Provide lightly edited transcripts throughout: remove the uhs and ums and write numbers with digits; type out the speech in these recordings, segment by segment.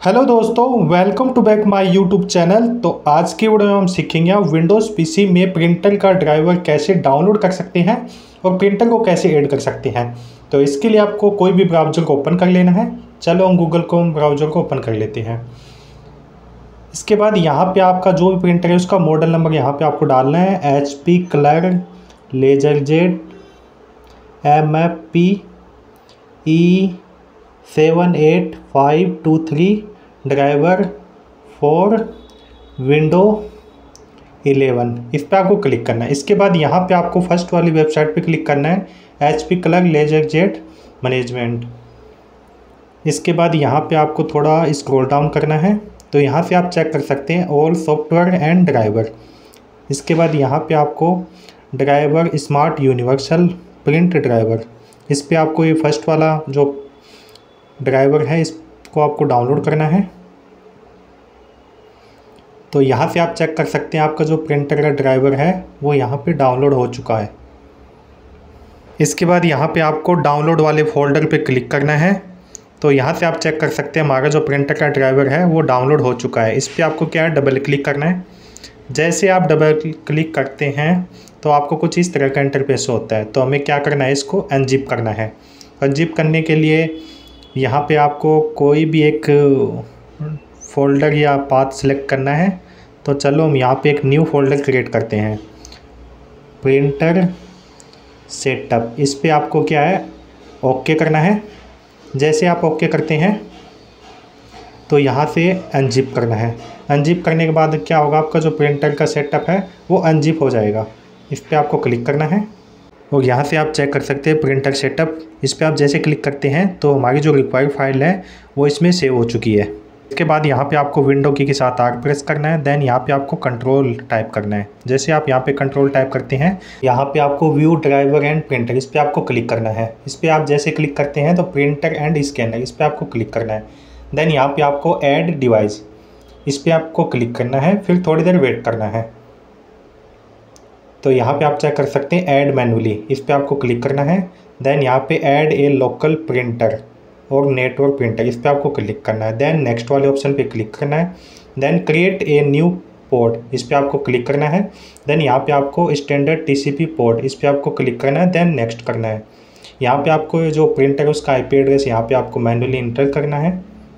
Hello दोस्तों, welcome to back my YouTube channel. तो आज की वीडियो में हम सीखेंगे विंडोज़ पीसी में प्रिंटर का ड्राइवर कैसे डाउनलोड कर सकते हैं और प्रिंटर को कैसे ऐड कर सकते हैं। तो इसके लिए आपको कोई भी ब्राउज़र को ओपन कर लेना है। चलो हम गूगल क्रोम ब्राउज़र को ओपन कर लेते हैं। इसके बाद यहाँ पे आपका जो भी प्रिंटर है उसका मॉडल नंबर यहाँ पे आपको डालना है। HP colour LaserJet MFP E78523 driver for window 11, इस पर आपको क्लिक करना है। इसके बाद यहाँ पे आपको फर्स्ट वाली वेबसाइट पे क्लिक करना है, HP कलर लेजरजेट मैनेजमेंट। इसके बाद यहाँ पे आपको थोड़ा स्क्रॉल डाउन करना है, तो यहाँ से आप चेक कर सकते हैं ऑल सॉफ्टवेयर एंड ड्राइवर। इसके बाद यहाँ पे आपको driver smart universal print driver, इस पर आपको ये फर्स्ट वाला जो ड्राइवर है इसको आपको डाउनलोड करना है। तो यहाँ से आप चेक कर सकते हैं आपका जो प्रिंटर का ड्राइवर है वो यहाँ पे डाउनलोड हो चुका है। इसके बाद यहाँ पे आपको डाउनलोड वाले फोल्डर पे क्लिक करना है। तो यहाँ से आप चेक कर सकते हैं हमारा जो प्रिंटर का ड्राइवर है वो डाउनलोड हो चुका है। इस पर आपको क्या है, डबल क्लिक करना है। जैसे आप डबल क्लिक करते हैं तो आपको कुछ इस तरह का इंटरफेस होता है। तो हमें क्या करना है, इसको अनजिप करना है। अनजिप करने के लिए यहाँ पे आपको कोई भी एक फ़ोल्डर या पाथ सेलेक्ट करना है। तो चलो हम यहाँ पे एक न्यू फोल्डर क्रिएट करते हैं, प्रिंटर सेटअप। इस पे आपको क्या है, ओके करना है। जैसे आप ओके करते हैं तो यहाँ से अनजिप करना है। अनजिप करने के बाद क्या होगा, आपका जो प्रिंटर का सेटअप है वो अनजिप हो जाएगा। इस पर आपको क्लिक करना है और यहाँ से आप चेक कर सकते हैं प्रिंटर सेटअप। इस पर आप जैसे क्लिक करते हैं तो हमारी जो रिक्वायर्ड फाइल है वो इसमें सेव हो चुकी है। इसके बाद यहाँ पे आपको विंडो की के साथ आर प्रेस करना है। देन यहाँ पे आपको कंट्रोल टाइप करना है। जैसे आप यहाँ पे कंट्रोल टाइप करते हैं, यहाँ पे आपको व्यू ड्राइवर एंड प्रिंटर, इस पर आपको क्लिक करना है। इस पर आप जैसे क्लिक करते हैं तो प्रिंटर एंड स्कैनर, इस पर आपको क्लिक करना है। देन यहाँ पे आपको ऐड डिवाइस, इस पर आपको क्लिक करना है। फिर थोड़ी देर वेट करना है। तो यहाँ पे आप चेक कर सकते हैं ऐड मैनुअली, इस पर आपको क्लिक करना है। देन यहाँ पे ऐड ए लोकल प्रिंटर और नेटवर्क प्रिंटर, इस पर आपको क्लिक करना है। देन नेक्स्ट वाले ऑप्शन पे क्लिक करना है। Then create a new port, इस पर आपको क्लिक करना है। देन यहाँ पे आपको स्टैंडर्ड TCP पोर्ट, इस पर आपको क्लिक करना है। देन नेक्स्ट करना है। यहाँ पे आपको जो प्रिंटर है उसका IP एड्रेस यहाँ पे आपको मैनुअली इंटर करना है,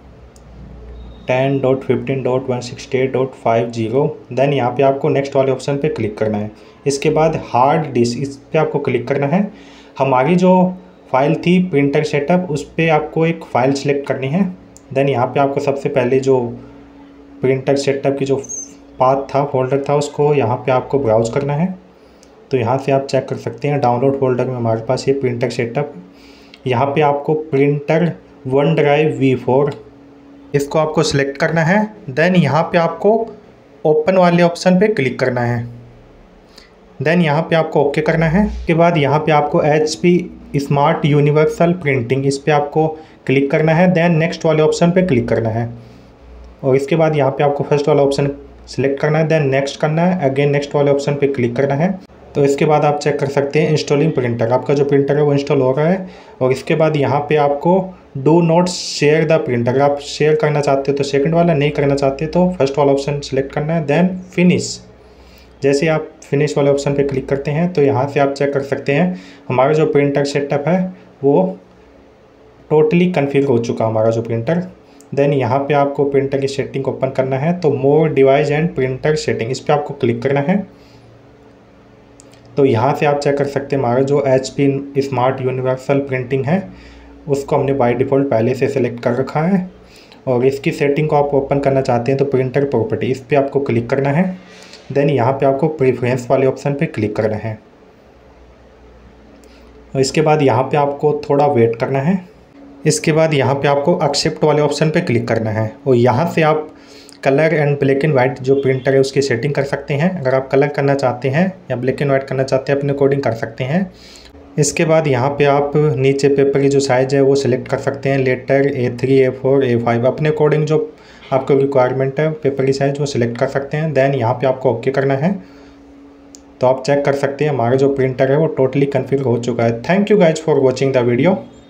10.15.168.50। देन यहाँ पे आपको नेक्स्ट वाले ऑप्शन पे क्लिक करना है। इसके बाद हार्ड डिस्क, इस पर आपको क्लिक करना है। हमारी जो फाइल थी प्रिंटर सेटअप, उस पर आपको एक फ़ाइल सेलेक्ट करनी है। देन यहाँ पे आपको सबसे पहले जो प्रिंटर सेटअप की जो पाथ था, फोल्डर था, उसको यहाँ पे आपको ब्राउज़ करना है। तो यहाँ से आप चेक कर सकते हैं डाउनलोड फोल्डर में हमारे पास ये प्रिंटर सेटअप। यहाँ पे आपको प्रिंटर वन ड्राइव V4, इसको आपको सिलेक्ट करना है। देन यहाँ पे आपको ओपन वाले ऑप्शन पे क्लिक करना है। देन यहाँ पे आपको ओके करना है। उसके बाद यहाँ पे आपको HP स्मार्ट यूनिवर्सल प्रिंटिंग, इस पर आपको क्लिक करना है। देन नेक्स्ट वाले ऑप्शन पे क्लिक करना है और इसके बाद यहाँ पे आपको फर्स्ट वाला ऑप्शन सिलेक्ट करना है। देन नेक्स्ट करना है, अगेन नेक्स्ट वाले ऑप्शन पे क्लिक करना है। तो इसके बाद आप चेक कर सकते हैं इंस्टॉलिंग प्रिंटर, आपका जो प्रिंटर है वो इंस्टॉल हो रहा है। और इसके बाद यहाँ पे आपको do not share the printer, अगर आप शेयर करना चाहते हो तो सेकंड वाला, नहीं करना चाहते तो फर्स्ट वाला ऑप्शन सेलेक्ट करना है। देन फिनिश, जैसे आप फिनिश वाले ऑप्शन पे क्लिक करते हैं तो यहाँ से आप चेक कर सकते हैं हमारा जो प्रिंटर सेटअप है वो टोटली कन्फिगर हो चुका हमारा जो प्रिंटर। देन यहाँ पे आपको प्रिंटर की सेटिंग ओपन करना है। तो more device and printer setting, इस पर आपको क्लिक करना है। तो यहाँ से आप चेक कर सकते हैं हमारा जो HP स्मार्ट यूनिवर्सल प्रिंटिंग है उसको हमने बाय डिफ़ॉल्ट पहले से सिलेक्ट कर रखा है। और इसकी सेटिंग को आप ओपन करना चाहते हैं तो प्रिंटर प्रॉपर्टी, इस पर आपको क्लिक करना है। देन यहाँ पे आपको प्रेफरेंस वाले ऑप्शन पे क्लिक करना है और इसके बाद यहाँ पे आपको थोड़ा वेट करना है। इसके बाद यहाँ पे आपको एक्सेप्ट वाले ऑप्शन पे क्लिक करना है और यहाँ से आप colour and black and white जो प्रिंटर है उसकी सेटिंग कर सकते हैं। अगर आप कलर करना चाहते हैं या ब्लैक एंड वाइट करना चाहते हैं अपने अकॉर्डिंग कर सकते हैं। इसके बाद यहाँ पे आप नीचे पेपर की जो साइज़ है वो सिलेक्ट कर सकते हैं, लेटर A3 A4 A5, अपने अकॉर्डिंग जो आपको रिक्वायरमेंट है पेपर की साइज़ वो सिलेक्ट कर सकते हैं। देन यहाँ पे आपको ओके करना है। तो आप चेक कर सकते हैं हमारा जो प्रिंटर है वो टोटली कन्फिगर हो चुका है। Thank you guys for watching the video.